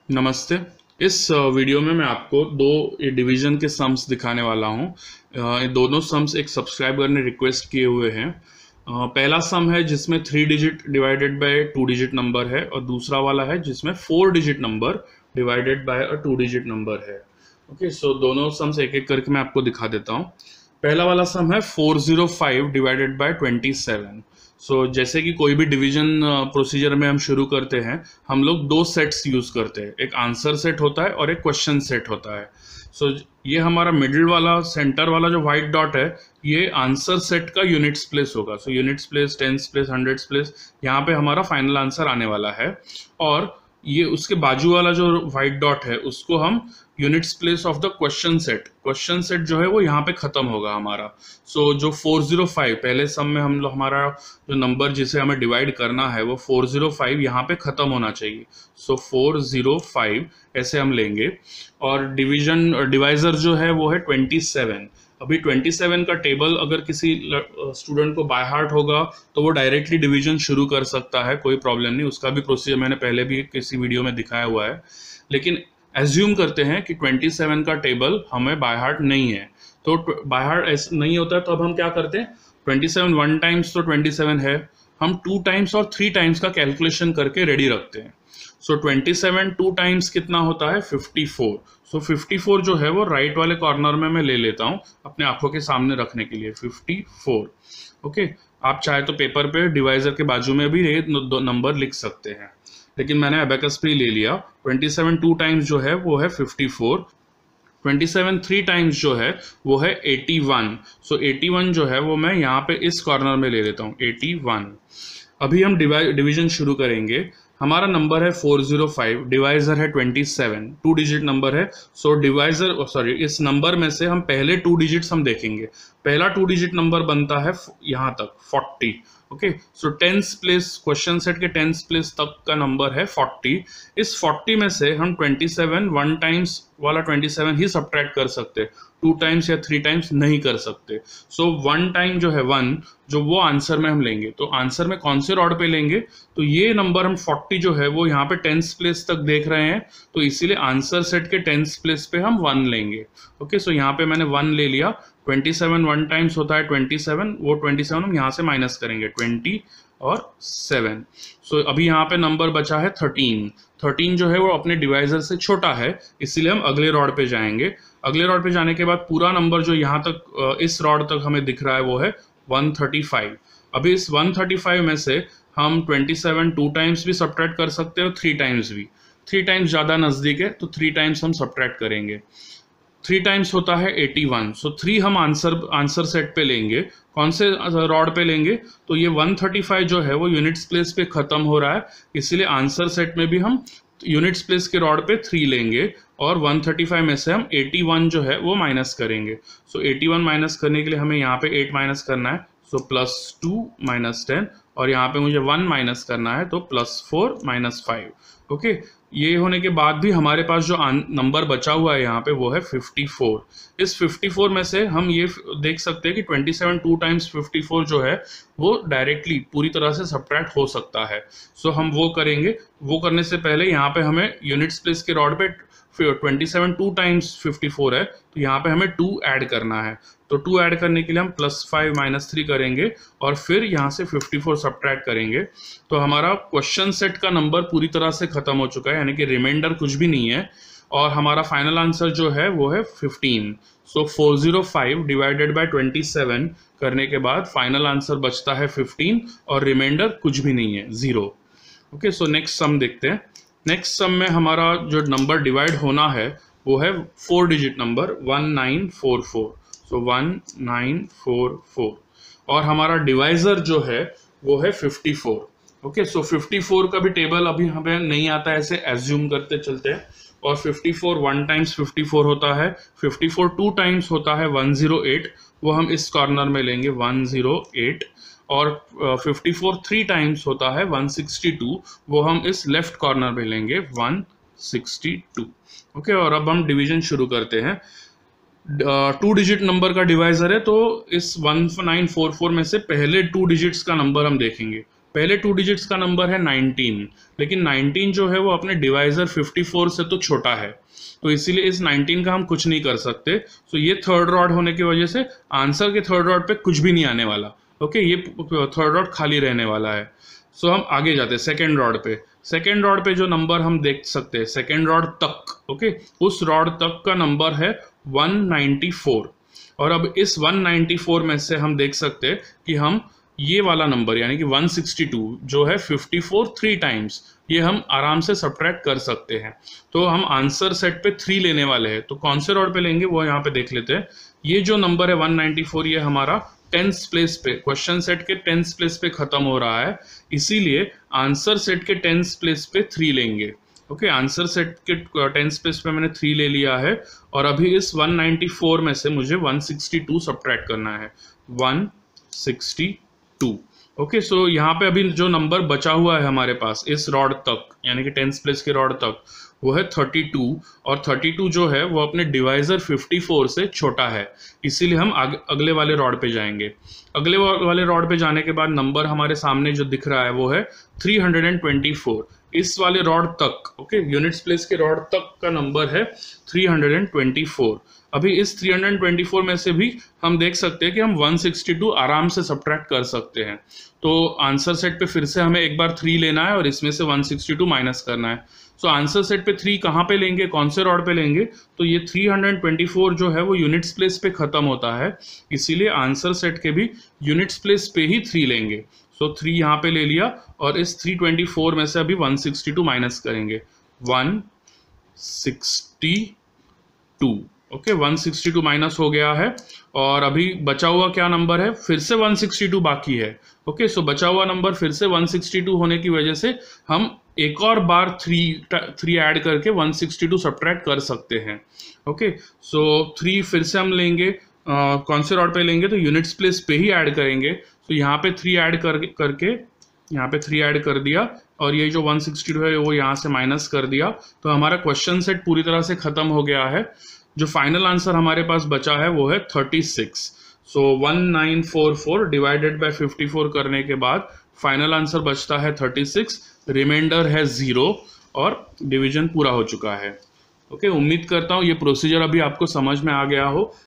नमस्ते। इस वीडियो में मैं आपको दो डिवीजन के सम्स दिखाने वाला हूँ। ये दोनों सम्स एक सब्सक्राइबर ने रिक्वेस्ट किए हुए हैं। पहला सम है जिसमें 3 digit divided by 2 digit number है और दूसरा वाला है जिसमें 4 digit number divided by a 2 digit number है। ओके, सो दोनों सम्स एक एक करके मैं आपको दिखा देता हूँ। पहला वाला सम है 405 डिवाइडेड बाय 27। सो जैसे कि कोई भी डिवीजन प्रोसीजर में हम शुरू करते हैं, हम लोग दो सेट्स यूज करते हैं। एक आंसर सेट होता है और एक क्वेश्चन सेट होता है। सो ये हमारा मिडिल वाला सेंटर वाला जो व्हाइट डॉट है, ये आंसर सेट का यूनिट्स प्लेस होगा। So units place, tens place, hundreds place, यहाँ पे हमारा फाइनल आंसर आने वाला है। और ये उसके बाजू वाला जो व्हाइट डॉट है उसको हम units place of the question set जो है वो यहाँ पे खत्म होगा हमारा। सो जो 405 पहले सम में हम लोग, हमारा जो नंबर जिसे हमें डिवाइड करना है वो 405 यहाँ पे खत्म होना चाहिए। सो 405 ऐसे हम लेंगे। और डिवाइजर जो है वो है 27। अभी 27 का टेबल अगर किसी स्टूडेंट को बाय हार्ट होगा तो वो डायरेक्टली डिवीजन शुरू कर सकता है, कोई प्रॉब्लम नहीं। उसका भी प्रोसीजर मैंने पहले भी किसी वीडियो में दिखाया हुआ है। लेकिन एज्यूम करते हैं कि 27 का टेबल हमें बाय हार्ट नहीं है, तो बाय हार्ट नहीं होता है तो अब हम क्या करते हैं, 27 1 टाइम्स तो 27 है, हम 2 टाइम्स और 3 टाइम्स का कैलकुलेशन करके रेडी रखते हैं। सो 27 2 टाइम्स कितना होता है, 54। सो 54 जो है वो राइट वाले कॉर्नर में मैं ले लेता हूँ अपने आंखों के सामने रखने के लिए, 54। ओके, आप चाहे तो पेपर पे डिवाइजर के बाजू में भी ये दो नंबर लिख सकते हैं, लेकिन मैंने एबेकस पे ही ले लिया। 27 2 टाइम्स जो है वो है 54। 27 3 टाइम्स जो है वो है 81। सो 81 जो है वो मैं यहाँ पे इस कॉर्नर में ले लेता हूँ, 81। अभी हम डिवीजन शुरू करेंगे। हमारा नंबर है 405, डिवाइजर है 27, 2 डिजिट नंबर है। सो इस नंबर में से हम पहले 2 डिजिट्स हम देखेंगे। पहला 2 डिजिट नंबर बनता है यहाँ तक 40। Okay, so tens place, question set के टेंस प्लेस तक का नंबर है 40। इस 40 में से हम 27 1 टाइम्स वाला 27 ही सब्ट्रैक्ट कर सकते, 2 टाइम्स या 3 टाइम्स नहीं कर सकते। सो 1 टाइम जो है 1, जो वो आंसर में हम लेंगे। तो आंसर में कौन से रॉड पे लेंगे, तो ये नंबर हम 40 जो है वो यहाँ पे टेंस प्लेस तक देख रहे हैं, तो इसीलिए आंसर सेट के टेंस प्लेस पे हम 1 लेंगे। ओके, सो यहाँ पे मैंने 1 ले लिया। 27 1 टाइम्स होता है 27, वो 27 हम यहाँ से माइनस करेंगे, 20 और 7। सो अभी यहाँ पे नंबर बचा है 13। 13 जो है वो अपने डिवाइजर से छोटा है, इसीलिए हम अगले रॉड पे जाएंगे। अगले रॉड पे जाने के बाद पूरा नंबर जो यहाँ तक इस रॉड तक हमें दिख रहा है वो है 135। अभी इस 135 में से हम 27 2 टाइम्स भी सब्ट्रैक्ट कर सकते हैं और 3 टाइम्स भी। 3 टाइम्स ज़्यादा नज़दीक है तो 3 टाइम्स हम सब्ट्रैक्ट करेंगे। 3 टाइम्स होता है 81। सो 3 हम आंसर सेट पे लेंगे। कौन से रॉड पे लेंगे, तो ये 135 जो है वो यूनिट्स प्लेस पे खत्म हो रहा है, इसीलिए आंसर सेट में भी हम यूनिट्स प्लेस के रॉड पे 3 लेंगे और 135 में से हम 81 जो है वो माइनस करेंगे। सो 81 माइनस करने के लिए हमें यहाँ पे 8 माइनस करना है, सो +2 -10, और यहाँ पे मुझे 1 माइनस करना है तो +4 -5। ओके, ये होने के बाद भी हमारे पास जो नंबर बचा हुआ है यहाँ पे वो है 54। इस 54 में से हम ये देख सकते हैं कि 27 2 टाइम्स 54 जो है वो डायरेक्टली पूरी तरह से सब्ट्रैक्ट हो सकता है। सो हम वो करेंगे। वो करने से पहले यहाँ पे हमें यूनिट्स प्लेस के रॉड पे 27 2 टाइम्स 54 है, तो यहाँ पे हमें 2 ऐड करना है। तो 2 ऐड करने के लिए हम +5 -3 करेंगे और फिर यहाँ से 54 सब्ट्रैक्ट करेंगे। तो हमारा क्वेश्चन सेट का नंबर पूरी तरह से खत्म हो चुका है, यानी कि रिमाइंडर कुछ भी नहीं है, और हमारा फाइनल आंसर जो है वो है 15। सो 405 डिवाइडेड बाय 27 करने के बाद फाइनल आंसर बचता है 15 और रिमाइंडर कुछ भी नहीं है, 0। ओके, सो नेक्स्ट सम देखते हैं। नेक्स्ट सम में हमारा जो नंबर डिवाइड होना है वो है 4 डिजिट नंबर 1944। सो 1944 और हमारा डिवाइजर जो है वो है 54। ओके, सो 54 का भी टेबल अभी हमें नहीं आता है, ऐसे एज्यूम करते चलते हैं। और 54 1 टाइम्स 54 होता है, 54 2 टाइम्स होता है 108, वो हम इस कॉर्नर में लेंगे 108। और 54 3 टाइम्स होता है 162, वो हम इस लेफ्ट कॉर्नर में लेंगे 162। ओके, और अब हम डिवीजन शुरू करते हैं। 2 डिजिट नंबर का डिवाइजर है, तो इस 1944 में से पहले 2 डिजिट्स का नंबर हम देखेंगे। पहले 2 डिजिट्स का नंबर है 19, लेकिन 19 जो है वो अपने डिवाइजर 54 से तो छोटा है, तो इसीलिए इस 19 का हम कुछ नहीं कर सकते। तो ये थर्ड रॉड होने की वजह से आंसर के थर्ड रॉड पे कुछ भी नहीं आने वाला। ओके, ये थर्ड रॉड खाली रहने वाला है। सो हम आगे जाते हैं सेकेंड रॉड पे। सेकेंड रॉड पे जो नंबर हम देख सकते हैं सेकेंड रॉड तक, ओके, उस रॉड तक का नंबर है 194। और अब इस 194 में से हम देख सकते हैं कि हम ये वाला नंबर यानी कि 162 जो है 54 3 टाइम्स, ये हम आराम से सब्ट्रैक्ट कर सकते हैं। तो हम आंसर सेट पे 3 लेने वाले हैं, तो कौन से रॉड पे लेंगे वो यहाँ पे देख लेते हैं। ये जो नंबर है 194 ये हमारा 10th प्लेस पे, क्वेश्चन सेट के 10th प्लेस पे खत्म हो रहा है, इसीलिए आंसर सेट के 10th प्लेस पे 3 लेंगे। ओके, आंसर सेट के 10th प्लेस पे मैंने 3 ले लिया है, और अभी इस 194 में से मुझे 162 सब्ट्रैक्ट करना है, 162। ओके, सो यहाँ पे अभी जो नंबर बचा हुआ है हमारे पास इस रॉड तक यानी कि 10th प्लेस के रॉड तक वो है 32, और 32 जो है वो अपने डिवाइजर 54 से छोटा है, इसीलिए हम अगले वाले रॉड पे जाएंगे। अगले वाले रॉड पे जाने के बाद नंबर हमारे सामने जो दिख रहा है वो है 324। इस वाले रॉड तक, ओके, यूनिट्स प्लेस के रॉड तक का नंबर है 324। अभी इस 324 में से भी हम देख सकते हैं कि हम 162 आराम से सब्ट्रैक्ट कर सकते हैं। तो आंसर सेट पे फिर से हमें एक बार 3 लेना है और इसमें से 162 माइनस करना है। सो आंसर सेट पे 3 कहाँ पे लेंगे, कौन से रॉड पे लेंगे, तो ये 324 जो है वो यूनिट्स प्लेस पे खत्म होता है, इसीलिए आंसर सेट के भी यूनिट्स प्लेस पे ही 3 लेंगे। सो 3 यहाँ पे ले लिया, और इस 324 में से अभी 162 माइनस करेंगे, 162। ओके, 162 माइनस हो गया है, और अभी बचा हुआ क्या नंबर है, फिर से 162 बाकी है। ओके, सो बचा हुआ नंबर फिर से 162 होने की वजह से हम एक और बार 3 ऐड करके 162 सब्ट्रैक्ट कर सकते हैं। ओके, सो 3 फिर से हम लेंगे, कौन से रॉड पे लेंगे, तो यूनिट्स प्लेस पे ही ऐड करेंगे। तो यहाँ पे 3 ऐड करके यहाँ पे 3 ऐड कर दिया, और ये जो 162 है वो यहाँ से माइनस कर दिया, तो हमारा क्वेश्चन सेट पूरी तरह से खत्म हो गया है। जो फाइनल आंसर हमारे पास बचा है वो है 36। सो 1944 डिवाइडेड बाय 54 करने के बाद फाइनल आंसर बचता है 36, रिमाइंडर है 0, और डिवीजन पूरा हो चुका है। ओके, उम्मीद करता हूँ ये प्रोसीजर अभी आपको समझ में आ गया हो।